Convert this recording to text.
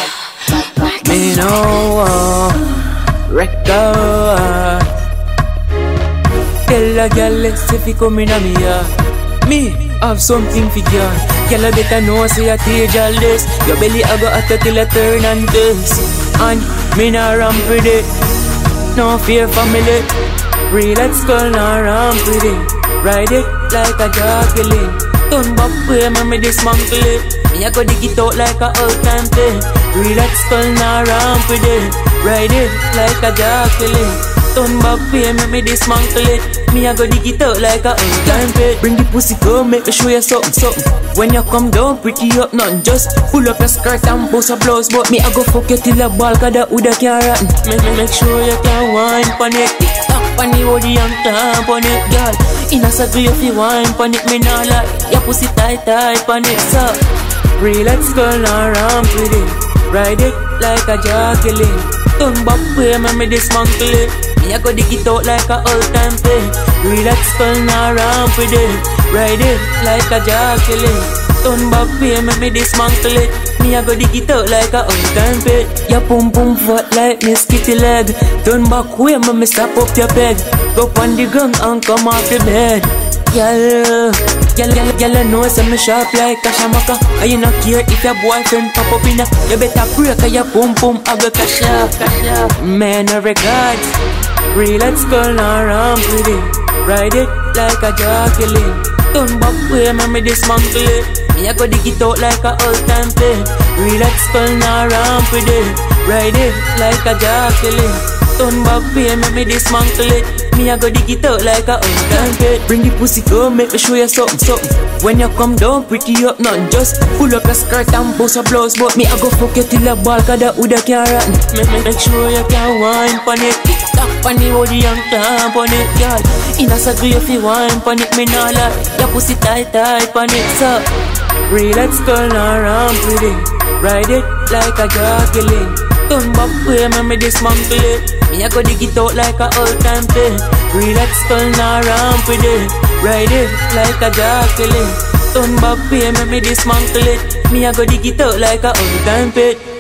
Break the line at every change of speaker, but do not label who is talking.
Me know record. Tell a girl let's if you come in a me yard. Me have something for girl. Girl I better know say a stage all this. Your belly I go hotter till I turn and this. And me nah ramp with it. No fear family. Real let's go now ramp with it. Ride it like a Jacqueline. Turn back way me dismantle it. Me I go dig it out like a old time thing. Real let's go now ramp with it. Ride it like a Jacqueline. Turn back way me dismantle it. Me I go dig it out like a old time pit. Bring the pussy come make me show you something. When you come down pretty up nothing. Just pull up your skirt and bust a blouse. But me I go fuck you till a ball cause that woulda can't rotten. Make sure you can wine pon it. Pan the body and clamp on it, girl. In a circle you feel wine pon it, me nah lie. Your pussy tight pon it, so real let's go now ramp with it. Ride it like a Jacqueline. Turn back way me dismantle it. Me I go dig it out like a old time thing. Real let's go now ramp with it. Ride it like a Jacqueline. Turn back way me dismantle it. Me I go dig it out like a old time pit. Your pum pum fat like me skitty leg. Turn back way me stop up your bed. Go on the ground and come off the bed. Girl, I know say me sharp like a shamaka. And you not care if your boyfriend pop up in ya. You better pray cause your pum pum I go cash up. Man I regards. Real let's go now ramp with it. Ride it like a Jacqueline. Turn back way me dismantle it. Me I go dig it out like a old time thing. Real let's go now ramp with it. Ride it like a Jacqueline. Turn back way me dismantle it. Me I go dig it out like a old time pit. Bring the pussy come make me show you something. When you come down pretty up nothing. Just pull up your skirt and bust a blouse. But me I go fuck you till a ball cause that woulda can't rotten. Make sure you can wine pon it. Tap on the body and clamp on it, girl. In a circle you feel wine pon it, me nah lie. Your pussy tight pon it, so real let's go now ramp with it. Ride it like a Jacqueline. Turn back way me dismantle it. Me I go dig it out like a old time thing. Real let's go now ramp with it. Ride it like a Jacqueline. Turn back way me dismantle it. Me I go dig it out like a old time pit.